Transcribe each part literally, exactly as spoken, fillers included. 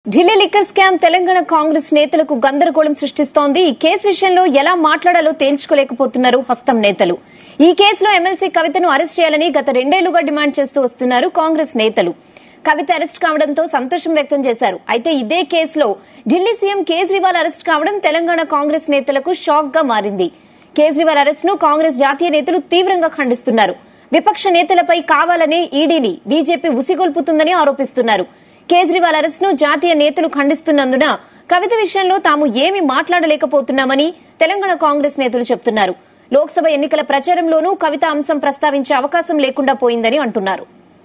Delhi liquor scam Telangana Congress నేతలకు గందరగోళం సృష్టిస్తోంది. ఈ కేసు విషయంలో ఎలా మాట్లాడాలో తేల్చుకోలేకపోతున్నారు హస్తం నేతలు. ఈ కేసులో ఎమ్మెల్సీ కవితను అరెస్ట్ చేయాలని గత రెండేళ్లుగా డిమాండ్ చేస్తూ వస్తున్నారు కాంగ్రెస్ నేతలు. కవిత అరెస్ట్ కావడంతో సంతోషం వ్యక్తం చేశారు. అయితే ఇదే కేసులో ఢిల్లీ సీఎం కేజ్రీవాల్ అరెస్ట్ కావడం తెలంగాణ కాంగ్రెస్ నేతలకు షాక్ గా మారింది. కేజ్రీవాల్ అరెస్ట్ ను కాంగ్రెస్ జాతీయ నేతలు తీవ్రంగా ఖండిస్తున్నారు. విపక్ష నేతలపై కావాలనే ఈడీని బీజేపీ ఉసిగొల్పుతుందని ఆరోపిస్తున్నారు. కేజ్రీవాల్ అరెస్ట్ ను జాతీయ నేతలు ఖండిస్తున్నందున కవిత విషయంలో తాము ఏమీ మాట్లాడలేకపోతున్నామని తెలంగాణ కాంగ్రెస్ నేతలు చెబుతున్నారు. లోక్సభ ఎన్నికల ప్రచారంలోనూ కవిత అంశం ప్రస్తావించే అవకాశం లేకుండా పోయిందని అంటున్నారు.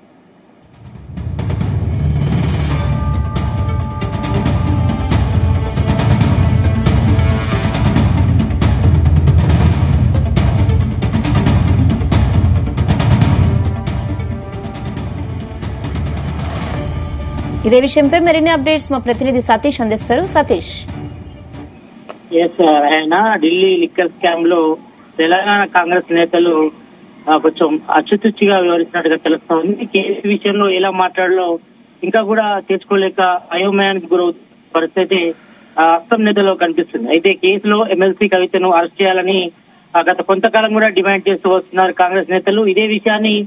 ఇదే విషయంపై మరిన్ని అప్డేట్స్ మా ప్రతినిధి సతీష్ అందిస్తారు. సతీష్, ఢిల్లీ లిక్కర్ స్కామ్ లో తెలంగాణ కాంగ్రెస్ నేతలు కొంచెం అచ్చుతుచ్చిగా వివరిస్తున్నట్టుగా తెలుస్తోంది. కేసు విషయంలో ఎలా మాట్లాడాలో ఇంకా కూడా తెచ్చుకోలేక అయోమయానికి గురవుతున్న పరిస్థితి అస్సాం నేతలో కనిపిస్తుంది. అయితే కేసులో ఎమ్మెల్సీ కవితను అరెస్ట్ చేయాలని గత కొంతకాలం కూడా డిమాండ్ చేస్తూ వస్తున్నారు కాంగ్రెస్ నేతలు. ఇదే విషయాన్ని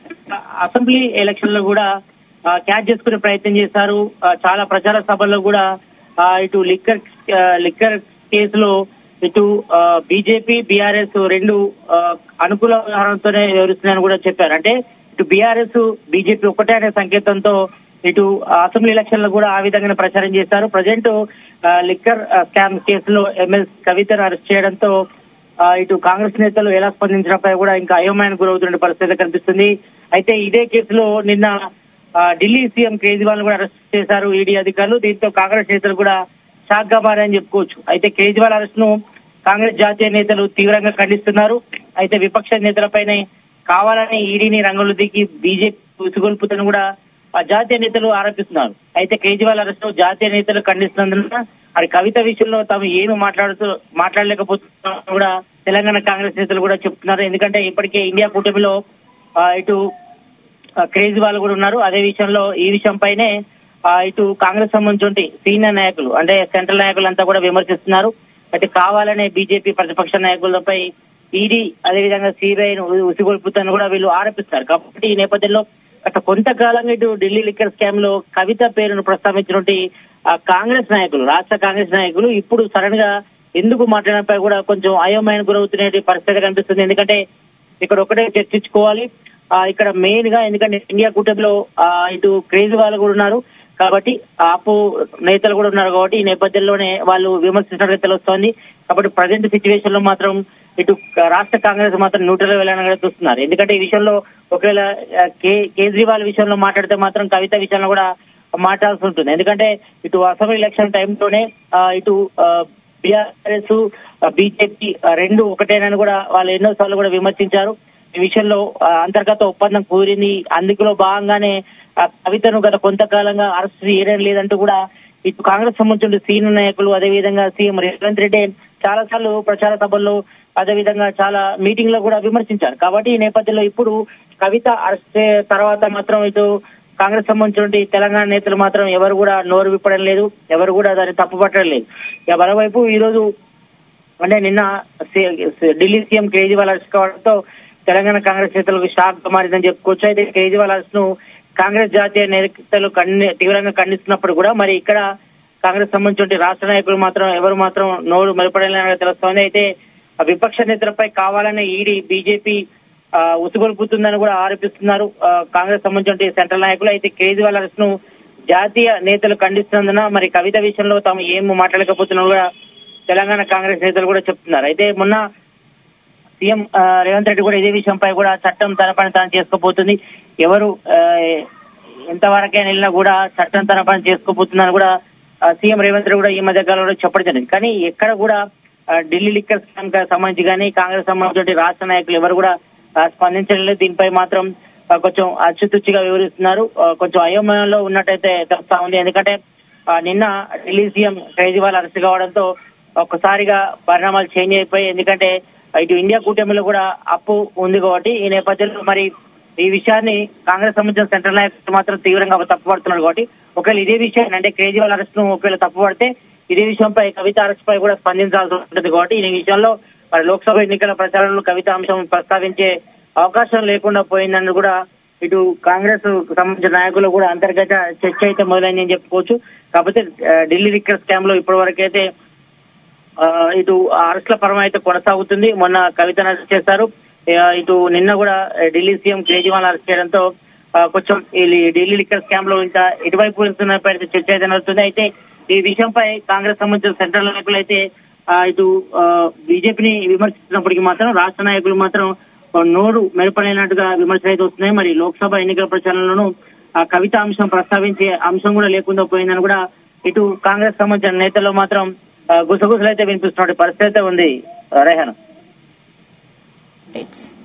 అసెంబ్లీ ఎలక్షన్ లో కూడా క్యాచ్ చేసుకునే ప్రయత్నం చేశారు. చాలా ప్రచార సభల్లో కూడా ఇటు లిక్కర్ లిక్కర్ కేసులో ఇటు బీజేపీ బీఆర్ఎస్ రెండు అనుకూల వ్యవహారంతోనే వివరిస్తున్నాయని కూడా చెప్పారు. అంటే ఇటు బీఆర్ఎస్ బీజేపీ ఒకటే అనే సంకేతంతో ఇటు అసెంబ్లీ ఎలక్షన్ లో కూడా ఆ విధంగానే ప్రచారం చేశారు. ప్రజెంట్ లిక్కర్ స్కామ్ కేసులో ఎమ్మెల్సీ కవితను అరెస్ట్ చేయడంతో ఇటు కాంగ్రెస్ నేతలు ఎలా స్పందించడంపై కూడా ఇంకా అయోమయానికి గురవుతున్న పరిస్థితి కనిపిస్తుంది. అయితే ఇదే కేసులో నిన్న ఢిల్లీ సీఎం కేజ్రీవాల్ కూడా అరెస్ట్ చేశారు ఈడీ అధికారులు. దీంతో కాంగ్రెస్ నేతలు కూడా షాక్ గా మారని చెప్పుకోవచ్చు. అయితే కేజ్రీవాల్ అరెస్ట్ ను కాంగ్రెస్ జాతీయ నేతలు తీవ్రంగా ఖండిస్తున్నారు. అయితే విపక్ష నేతలపైనే కావాలని ఈడీని రంగంలో దిగి బీజేపీ ఉసిగొల్పుతను కూడా ఆ జాతీయ నేతలు ఆరోపిస్తున్నారు. అయితే కేజ్రీవాల్ అరెస్ట్ ను జాతీయ నేతలు ఖండిస్తున్నందున అది కవిత విషయంలో తాము ఏమి మాట్లాడుతూ మాట్లాడలేకపోతున్నా కూడా తెలంగాణ కాంగ్రెస్ నేతలు కూడా చెప్తున్నారు. ఎందుకంటే ఇప్పటికే ఇండియా కూటమిలో ఇటు కేజ్రీవాల్ కూడా ఉన్నారు. అదే విషయంలో ఈ విషయం పైనే ఇటు కాంగ్రెస్ సంబంధించి సీనియర్ నాయకులు అంటే సెంట్రల్ నాయకులంతా కూడా విమర్శిస్తున్నారు. అయితే కావాలనే బీజేపీ ప్రతిపక్ష నాయకులపై ఈడీ అదేవిధంగా సిబిఐను ఉసిగొల్పుతాను కూడా వీళ్ళు ఆరోపిస్తారు. కాబట్టి ఈ నేపథ్యంలో గత కొంతకాలంగా ఇటు ఢిల్లీ లిక్కర్ స్కామ్ లో కవిత పేరును ప్రస్తావించినటువంటి కాంగ్రెస్ నాయకులు రాష్ట్ర కాంగ్రెస్ నాయకులు ఇప్పుడు సడన్ గా ఎందుకు మాట్లాడడంపై కూడా కొంచెం అయోమయానికి గురవుతున్న పరిస్థితి కనిపిస్తుంది. ఎందుకంటే ఇక్కడ ఒకటే చర్చించుకోవాలి ఇక్కడ మెయిన్ గా, ఎందుకంటే ఇండియా కూటమిలో ఇటు కేజ్రీవాల్ కూడా ఉన్నారు కాబట్టి ఆపు నేతలు కూడా ఉన్నారు కాబట్టి ఈ నేపథ్యంలోనే వాళ్ళు విమర్శించినట్టుగా తెలుస్తోంది. కాబట్టి ప్రజెంట్ సిచ్యువేషన్ లో మాత్రం ఇటు రాష్ట్ర కాంగ్రెస్ మాత్రం న్యూట్రల్ వెళ్ళాలని చూస్తున్నారు. ఎందుకంటే ఈ విషయంలో ఒకవేళ కేజ్రీవాల్ విషయంలో మాట్లాడితే మాత్రం కవిత విషయంలో కూడా మాట్లాడాల్సి ఉంటుంది. ఎందుకంటే ఇటు అసెంబ్లీ ఎలక్షన్ టైంలోనే ఇటు బీఆర్ఎస్ బీజేపీ రెండు ఒకటేనని కూడా వాళ్ళు ఎన్నో సార్లు కూడా విమర్శించారు. ఈ విషయంలో అంతర్గత ఒప్పందం కూరింది. అందులో భాగంగానే కవితను గత కొంతకాలంగా అరెస్ట్ చేయడం లేదంటూ కూడా ఇటు కాంగ్రెస్ సంబంధించిన సీనియర్ నాయకులు అదేవిధంగా సీఎం రేవంత్ రెడ్డి చాలా సార్లు ప్రచార సభల్లో అదేవిధంగా చాలా మీటింగ్ లో కూడా విమర్శించారు. కాబట్టి ఈ నేపథ్యంలో ఇప్పుడు కవిత అరెస్ట్ తర్వాత మాత్రం ఇటు కాంగ్రెస్ సంబంధించిన తెలంగాణ నేతలు మాత్రం ఎవరు కూడా నోరు విప్పడం లేదు, ఎవరు కూడా దాన్ని తప్పుపట్టడం లేదు. ఇక మరోవైపు ఈ రోజు అంటే నిన్న ఢిల్లీ సీఎం కేజ్రీవాల్ అరెస్ట్ కావడంతో తెలంగాణ కాంగ్రెస్ నేతలకు షాక్ మారిందని చెప్పుకోవచ్చు. అయితే కేజ్రీవాల్ అరెస్ట్ ను కాంగ్రెస్ జాతీయ నేతలు తీవ్రంగా ఖండిస్తున్నప్పుడు కూడా మరి ఇక్కడ కాంగ్రెస్ సంబంధించిన రాష్ట్ర నాయకులు మాత్రం ఎవరు మాత్రం నోరు మెలపడలేని తెలుస్తోంది. అయితే విపక్ష నేతలపై కావాలనే ఈడీ బీజేపీ ఉసిగొల్పుతుందని కూడా ఆరోపిస్తున్నారు కాంగ్రెస్ సంబంధించిన సెంట్రల్ నాయకులు. అయితే కేజ్రీవాల్ అరెస్ట్ ను జాతీయ నేతలు ఖండిస్తున్నందున మరి కవిత విషయంలో తాము ఏం మాట్లాడలేకపోతున్నా కూడా తెలంగాణ కాంగ్రెస్ నేతలు కూడా చెప్తున్నారు. అయితే మొన్న సీఎం రేవంత్ రెడ్డి కూడా ఇదే విషయంపై కూడా చట్టం తన పని తాను చేసుకోబోతుంది, ఎవరు ఎంతవరకైనా వెళ్ళినా కూడా చట్టం తన పని చేసుకోబోతుందని కూడా సీఎం రేవంత్ రెడ్డి కూడా ఈ మధ్య కాలంలో చెప్పడం జరిగింది. కానీ ఎక్కడ కూడా ఢిల్లీ లిక్కర్ స్కామ్ కి సంబంధించి కానీ కాంగ్రెస్ సంబంధించిన రాష్ట్ర నాయకులు ఎవరు కూడా స్పందించడం లేదు. దీనిపై మాత్రం కొంచెం అచ్చుతుచ్చిగా వివరిస్తున్నారు. కొంచెం అయోమయంలో ఉన్నట్టయితే తెలుస్తా ఉంది. ఎందుకంటే నిన్న ఢిల్లీ సీఎం కేజ్రీవాల్ అరెస్ట్ కావడంతో ఒక్కసారిగా పరిణామాలు చేంజ్ అయిపోయి, ఎందుకంటే ఇటు ఇండియా కూటమిలో కూడా అప్పు ఉంది కాబట్టి ఈ నేపథ్యంలో మరి ఈ విషయాన్ని కాంగ్రెస్ సంబంధించిన సెంట్రల్ నాయకులు మాత్రం తీవ్రంగా తప్పుపడుతున్నారు కాబట్టి ఒకవేళ ఇదే విషయాన్ని అంటే కేజ్రీవాల్ అరెస్ట్ ను ఒకవేళ తప్పుపడితే ఇదే విషయంపై కవిత అరెస్ట్ పై కూడా స్పందించాల్సి ఉంటుంది కాబట్టి ఈ విషయంలో మరి లోక్సభ ఎన్నికల ప్రచారంలో కవిత అంశం ప్రస్తావించే అవకాశం లేకుండా పోయిందని కూడా ఇటు కాంగ్రెస్ సంబంధించిన నాయకులు కూడా అంతర్గత చర్చ అయితే మొదలైందని చెప్పుకోవచ్చు. కాకపోతే ఢిల్లీ లిక్కర్ స్కామ్ లో ఇప్పటి వరకు అయితే ఇటు అరెస్ట్ల పరం అయితే కొనసాగుతుంది. మొన్న కవితను అరెస్ట్ చేశారు. ఇటు నిన్న కూడా ఢిల్లీ సీఎం కేజ్రీవాల్ అరెస్ట్ చేయడంతో కొంచెం ఢిల్లీ లిక్కర్ స్కామ్ లో ఇంకా ఇటువైపు వెళ్తున్నపై అయితే చర్చ అయితే నడుస్తుంది. అయితే ఈ విషయంపై కాంగ్రెస్ సంబంధించిన సెంట్రల్ నాయకులు అయితే ఇటు బీజేపీని విమర్శించినప్పటికీ మాత్రం రాష్ట్ర నాయకులు మాత్రం నోరు మెరుపనైనట్టుగా విమర్శలు అయితే వస్తున్నాయి. మరి లోక్సభ ఎన్నికల ప్రచారంలోనూ ఆ కవిత అంశం ప్రస్తావించే అంశం కూడా లేకుండా పోయిందని కూడా ఇటు కాంగ్రెస్ సంబంధించిన నేతల్లో మాత్రం గుసగుసలు అయితే వినిపిస్తున్న పరిస్థితి అయితే ఉంది. రేహన్.